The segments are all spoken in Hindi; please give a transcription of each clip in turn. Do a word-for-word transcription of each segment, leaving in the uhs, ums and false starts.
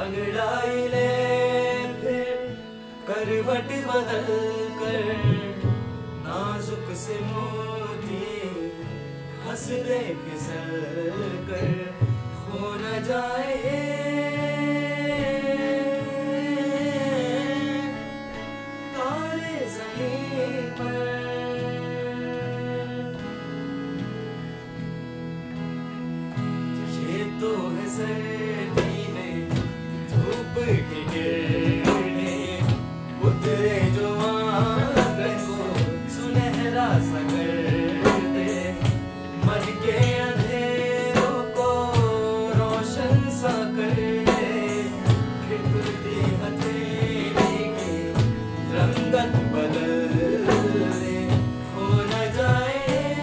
अंगड़ाई ले फिर करवट बदल कर, नाजुक से मोती हंस दे फिसल कर, खो न जाए तारे ज़मीं पर। ये तो है सर्दी में धूप की किरणें, उतरे जो आंगन को सुनहरा सा कर दे, मन के अंधेरों को रोशन सा कर दे, खिलती हथेली की रंगत बदल दे, खो न जाए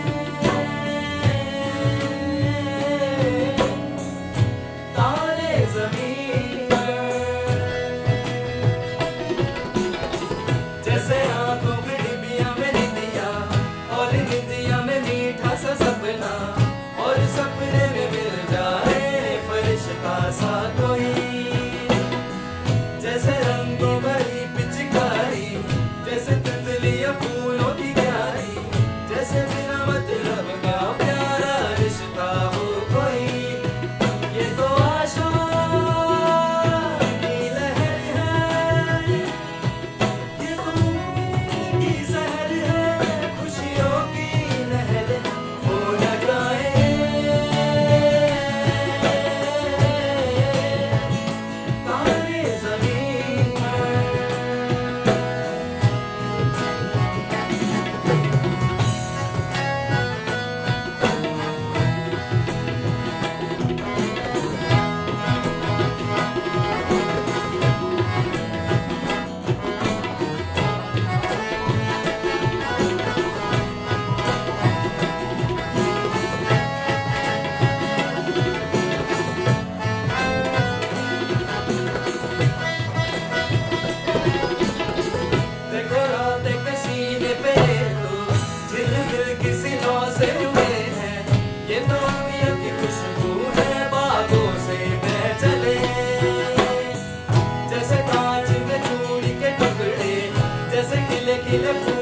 तारे ज़मीं पर। जैसे आंखों में डिबिया में निंदिया, और निंदिया में मीठा सा सपना, और सपने में मिल जाए फरिश्ता सा कोई। जैसे रंगों भरी पिचकारी, जैसे तितलियां फूलों की क्यारी, जैसे बिना मतलब का प्यारा रिश्ता हो कोई। ये तो आशा की लहर है, ये तो उम्मीद की सहर है, खुशियों की लहर हो न जाए तारे ज़मीं पर। देखो रात के सीने पे तो झिलमिल किसी नौ से हुए हैं, ये तो अमिया की खुशबू है बागों से बह चले। जैसे कांच में चूड़ी के टुकड़े, जैसे खिले खिले फूल